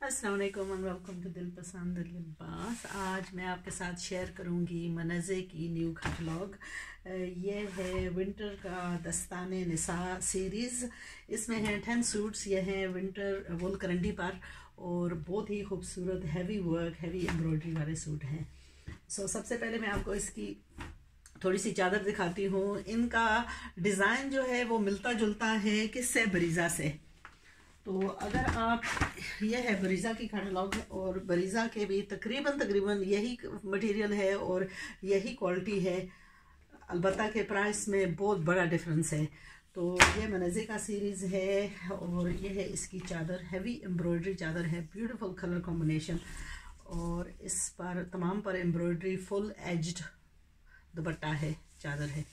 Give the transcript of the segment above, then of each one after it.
अस्सलाम वालेकुम and welcome to दिल पसंद लिबास। आज मैं आपके साथ शेयर करूंगी मनज़े की न्यू कैटलॉग। ये है विंटर का दस्ताने निसा सीरीज़। इसमें हैं 10 सूट्स। ये हैं विंटर वुल करंडी पर और बहुत ही खूबसूरत हैवी वर्क हैवी एम्ब्रॉयडरी वाले सूट हैं। सबसे पहले मैं आपको इसकी थोड़ी सी चादर दिखाती हूँ। इनका डिज़ाइन जो है वो मिलता जुलता है किससे, बरीज़ा से। तो अगर आप, यह है बरीज़ा की कैटलॉग और बरीज़ा के भी तकरीबन यही मटेरियल है और यही क्वालिटी है, अलबत्ता के प्राइस में बहुत बड़ा डिफरेंस है। तो ये मनज़े का सीरीज़ है और ये है इसकी चादर। हैवी एम्ब्रॉयडरी चादर है, ब्यूटीफुल कलर कॉम्बिनेशन और इस पर तमाम पर एम्ब्रॉयडरी, फुल एज्ड दुपट्टा है, चादर है।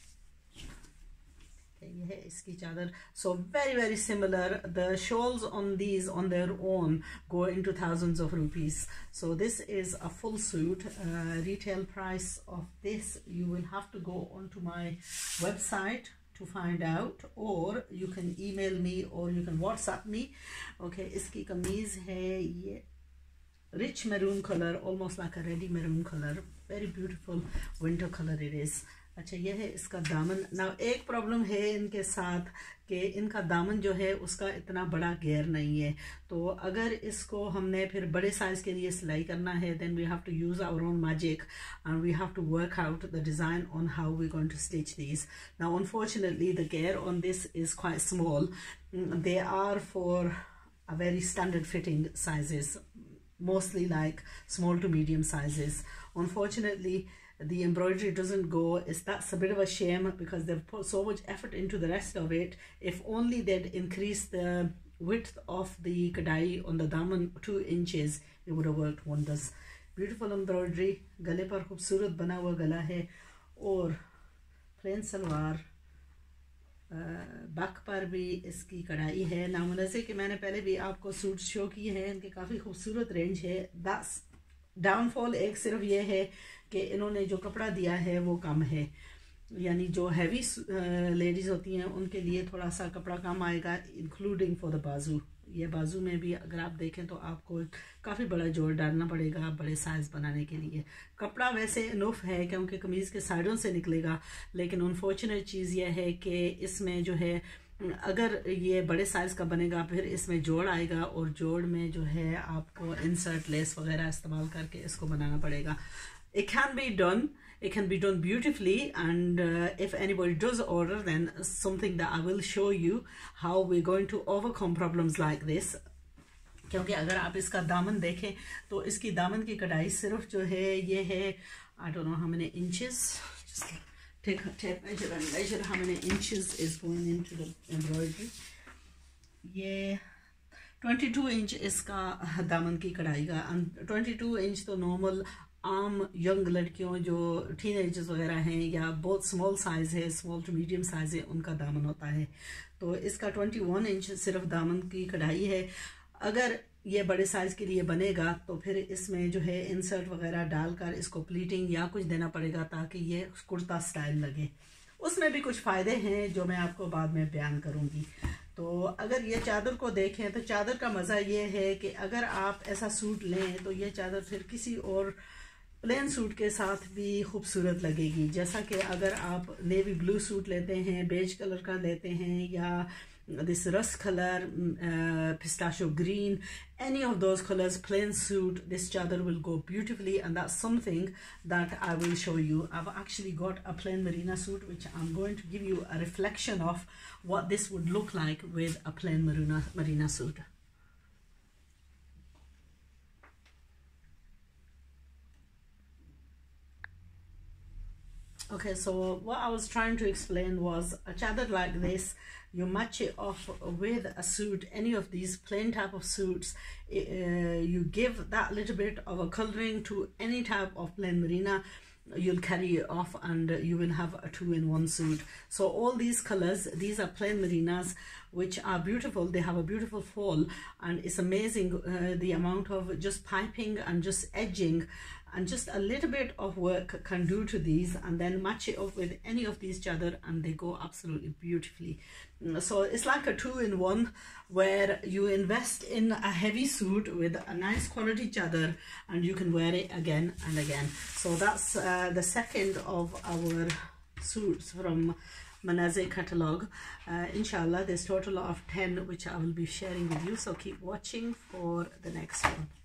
ये है इसकी चादर। सो very similar. The shawls on these on their own go into thousands of rupees. So this is a full suit. Retail price of this, you will have to go onto my website to find out, or you can email me or you can WhatsApp me. Okay, इसकी कमीज है ये rich maroon color, almost like a ready maroon color. Very beautiful winter color it is. अच्छा, यह है इसका दामन। ना एक प्रॉब्लम है इनके साथ कि इनका दामन जो है उसका इतना बड़ा घेर नहीं है। तो अगर इसको हमने फिर बड़े साइज़ के लिए सिलाई करना है, then we have to use our own magic and we have to work out the design on how we going to stitch these. Now unfortunately the घेर on this is quite small. They are for a very standard fitting sizes, mostly like small to medium sizes. Unfortunately, the embroidery doesn't go. That's a bit of a shame because they've put so much effort into the rest of it. If only they'd increased the width of the kadai on the daman 2 inches, it would have worked wonders. Beautiful embroidery, गले पर खूबसूरत बना हुआ गला है और plane salwar, back पर भी इसकी कढ़ाई है। नामुनज़े के मैंने पहले भी आपको सूट शो किए हैं, इनके काफ़ी खूबसूरत रेंज है। डाउनफॉल एक सिर्फ ये है कि इन्होंने जो कपड़ा दिया है वो कम है, यानी जो हैवी लेडीज़ होती हैं उनके लिए थोड़ा सा कपड़ा कम आएगा, इंक्लूडिंग फॉर द बाजू। ये बाजू में भी अगर आप देखें तो आपको काफ़ी बड़ा जोड़ डालना पड़ेगा बड़े साइज़ बनाने के लिए। कपड़ा वैसे इनफ है क्योंकि कमीज़ के साइडों से निकलेगा, लेकिन अनफॉर्चुनेट चीज़ यह है कि इसमें जो है अगर ये बड़े साइज़ का बनेगा फिर इसमें जोड़ आएगा और जोड़ में जो है आपको इंसर्ट लेस वगैरह इस्तेमाल करके इसको बनाना पड़ेगा। It can be done. It can be done beautifully, and if anybody does order, then something that I will show you how we're going to overcome problems like this. क्योंकि अगर आप इसका दामन देखें तो इसकी दामन की कढ़ाई सिर्फ जो है ये है, I don't know how many inches. Just take a tape measure and measure how many inches is going into the embroidery. ये 22 इंच इसका दामन की कढ़ाई का। 22 इंच तो नॉर्मल आम यंग लड़कियों जो टीनेजर्स वगैरह हैं या बहुत स्मॉल साइज़ है, स्मॉल टू मीडियम साइज़ है, उनका दामन होता है। तो इसका 21 इंच सिर्फ दामन की कढ़ाई है। अगर ये बड़े साइज़ के लिए बनेगा तो फिर इसमें जो है इंसर्ट वगैरह डालकर इसको प्लीटिंग या कुछ देना पड़ेगा ताकि ये कुर्ता स्टाइल लगे। उसमें भी कुछ फ़ायदे हैं जो मैं आपको बाद में बयान करूँगी। तो अगर ये चादर को देखें तो चादर का मज़ा ये है कि अगर आप ऐसा सूट लें तो ये चादर फिर किसी और प्लेन सूट के साथ भी खूबसूरत लगेगी। जैसा कि अगर आप नेवी ब्लू सूट लेते हैं, बेज कलर का लेते हैं, या this rust colour, pistachio green, any of those colors, plain suit, this chadar will go beautifully, and that's something that I will show you. I've actually got a plain merino suit which I'm going to give you a reflection of what this would look like with a plain merino suit. Okay, so what I was trying to explain was a chadar like this, you match it off with a suit, any of these plain type of suits, you give that little bit of a coloring to any type of plain merino, you'll carry it off and you will have a 2-in-1 suit. So all these colors, these are plain merinas which are beautiful. They have a beautiful fall, and it's amazing the amount of just piping and just edging and just a little bit of work can do to these, and then match it up with any of these chadar and they go absolutely beautifully. So it's like a 2-in-1 where you invest in a heavy suit with a nice quality chadar and you can wear it again and again. So that's the second of our suits from Manazeh catalog. Inshallah there's total of 10 which I will be sharing with you, so keep watching for the next one.